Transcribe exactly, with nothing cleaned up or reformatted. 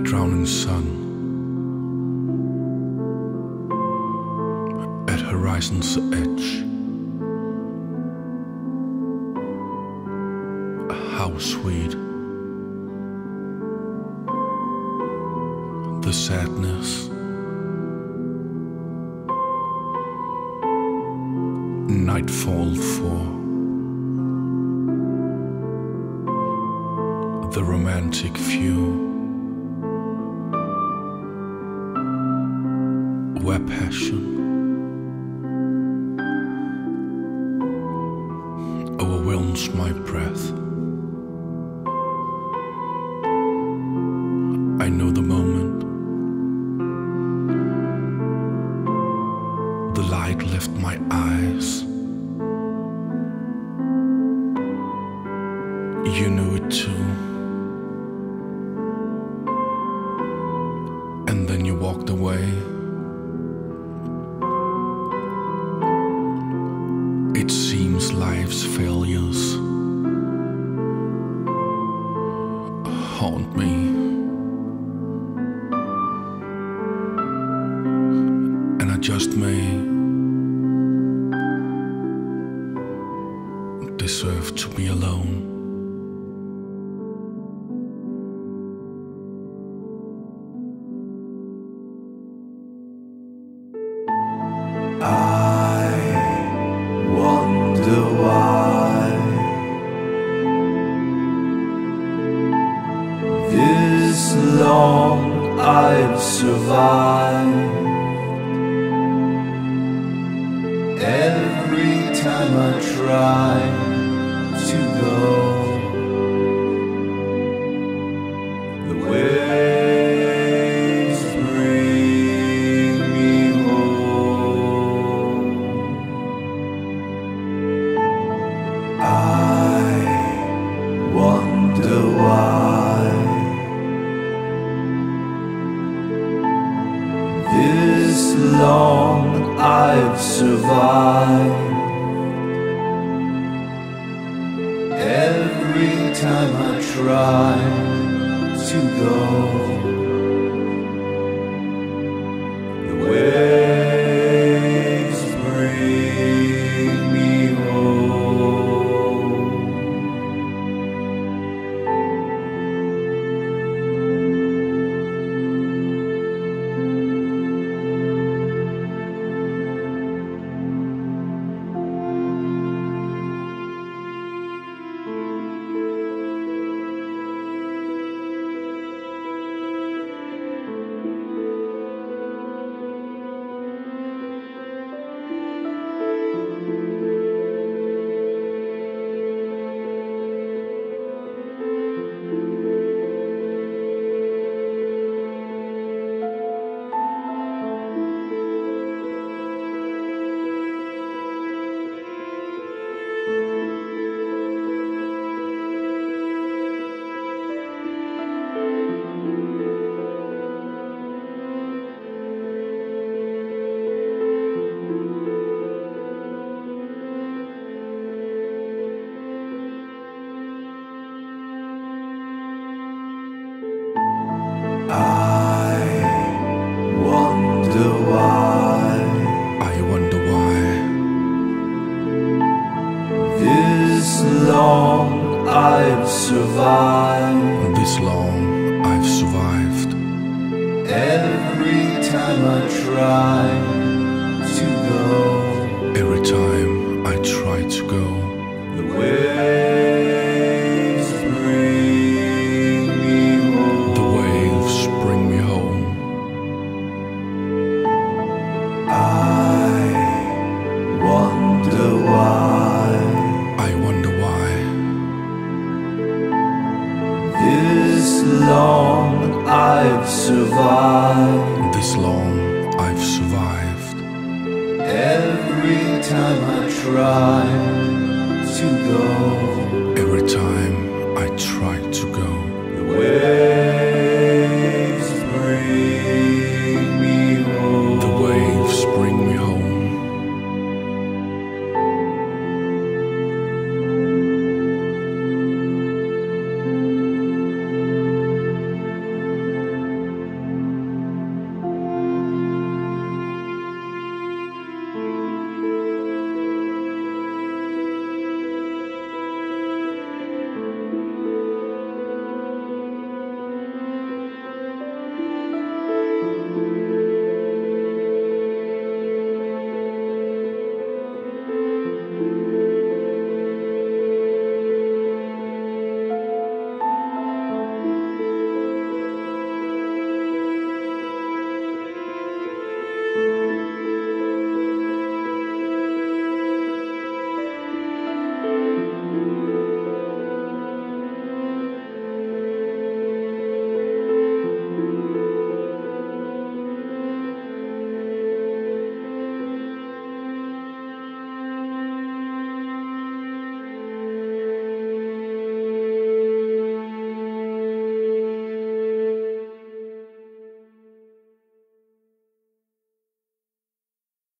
drowning sun at horizon's edge. How sweet the sadness, nightfall for the romantic view, where passion overwhelms my breath. I know the moment the light left my eyes. You knew it too. And then you walked away. It seems life's failures haunt me. And I just may deserve to be alone. I wonder why this long I've survived. Every time I try to go, the waves bring me home. I wonder why this long I've survived. Every time I try to go, the waves bring me home. I wonder why. I wonder why This long I've survived. this long I've survived. Every time I try to go, Every time I try to go, the waves bring me home. the waves bring me home. I wonder why. I wonder why This long I've survived. this long I've survived. Every time I try to go, Every time I try to go.